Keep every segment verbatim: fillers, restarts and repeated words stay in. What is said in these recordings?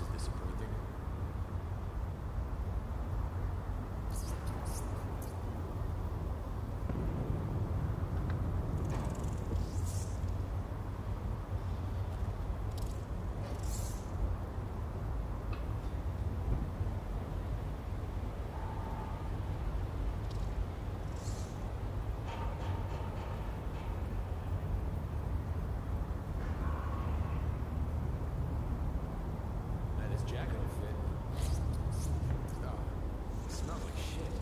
is disappointing. Jacket will fit. Oh, it smells like shit.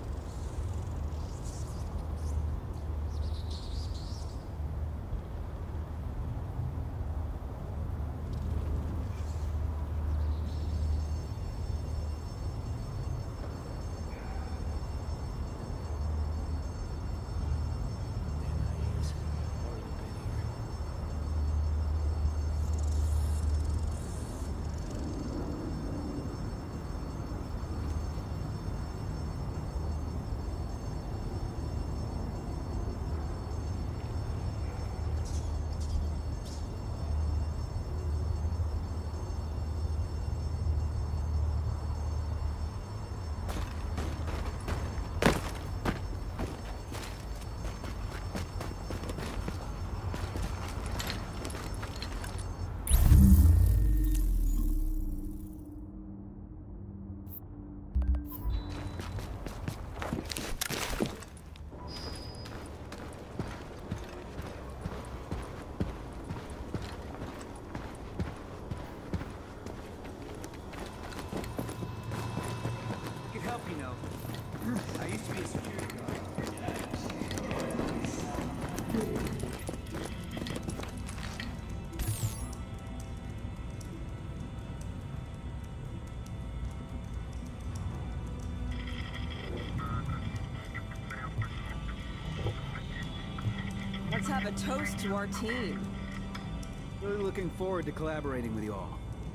Let's have a toast to our team. Really looking forward to collaborating with you all.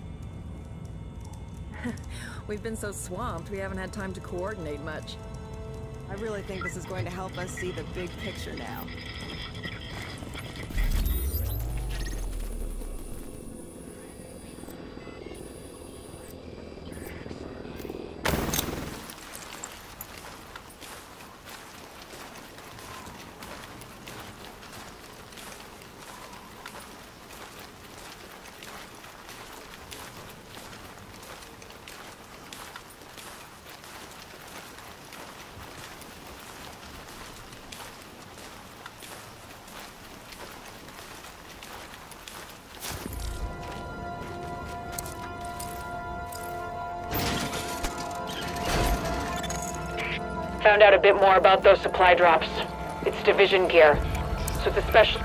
We've been so swamped, we haven't had time to coordinate much. I really think this is going to help us see the big picture now. Found out a bit more about those supply drops. It's division gear, so it's a special...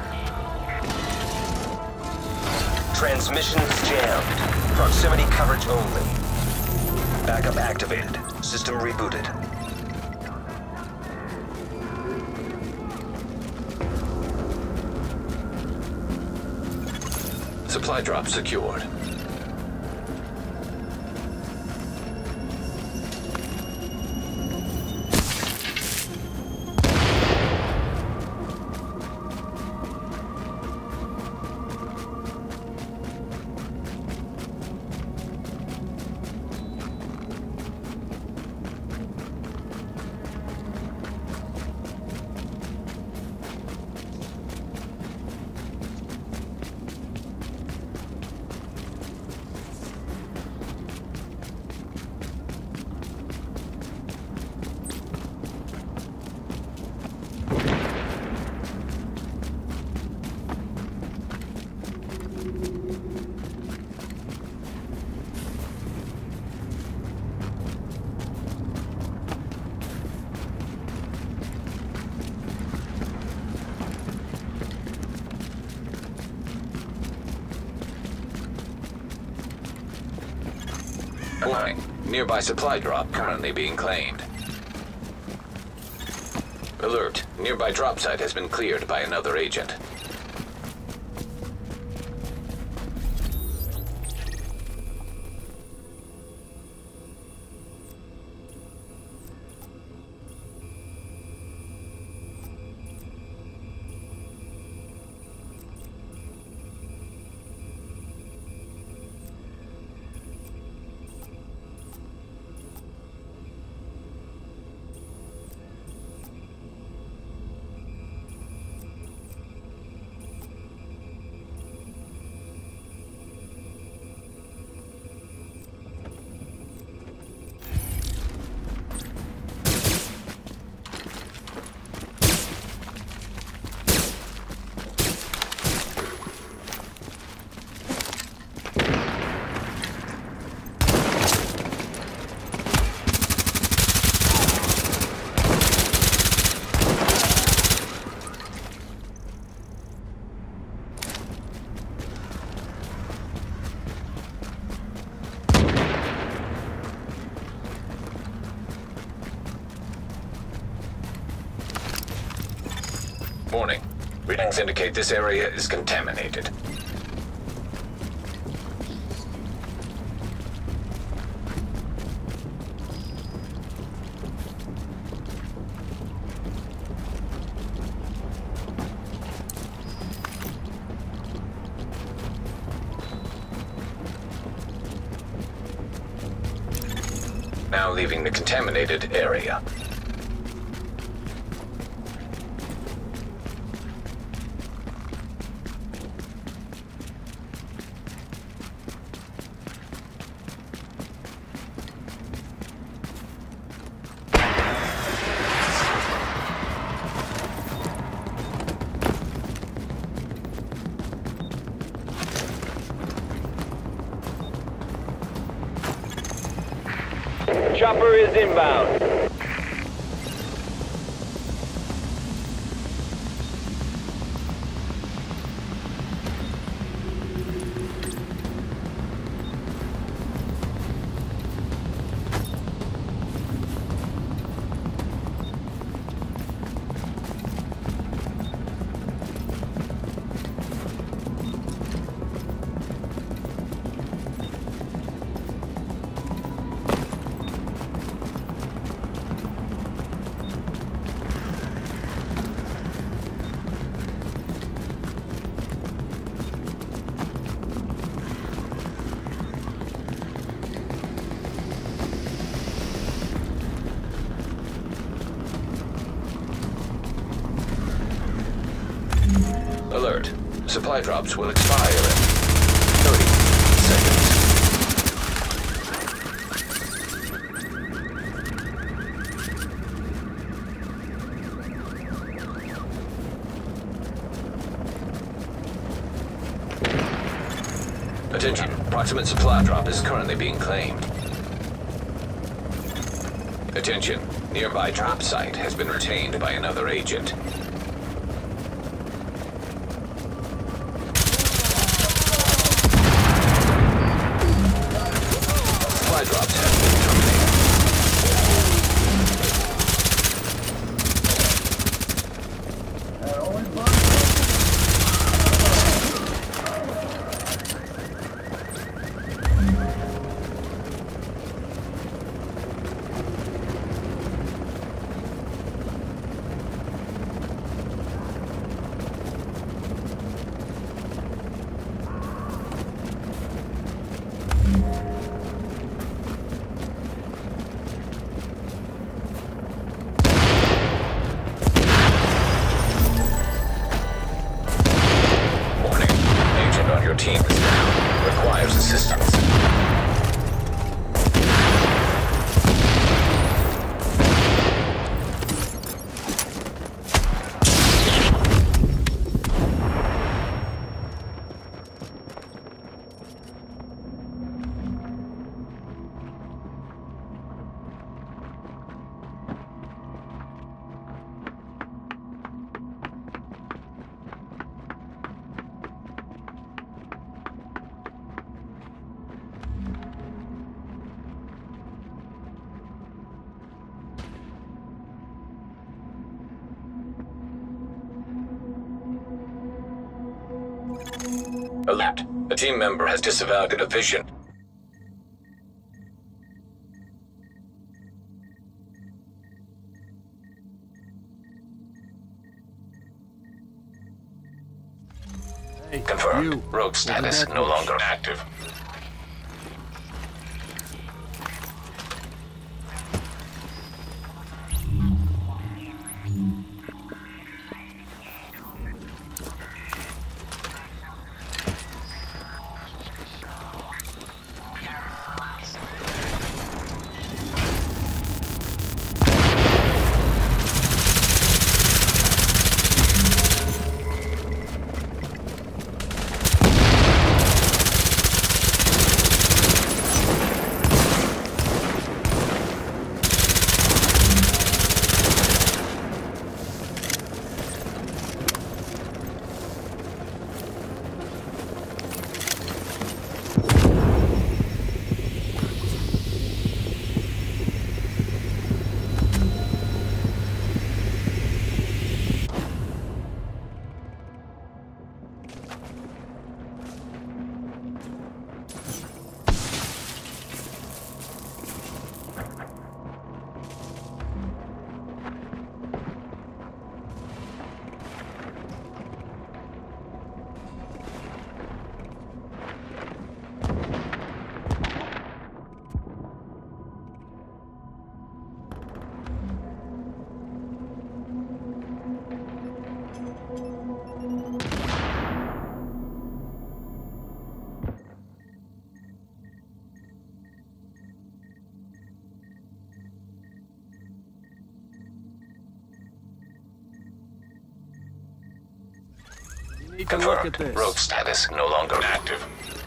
Transmissions jammed. Proximity coverage only. Backup activated. System rebooted. Supply drop secured. Warning. Nearby supply drop currently being claimed. Alert. Nearby drop site has been cleared by another agent. Readings indicate this area is contaminated. Now leaving the contaminated area. Chopper is inbound. Alert. Supply drops will expire in thirty seconds. Attention. Proximate supply drop is currently being claimed. Attention. Nearby drop site has been retained by another agent. Supply drops have been terminated. Your team is down. Requires assistance. Alert. A team member has disavowed the division. Hey, Confirmed. you. Rogue status no longer active. Take a look at Confirmed. this. Rogue status no longer active.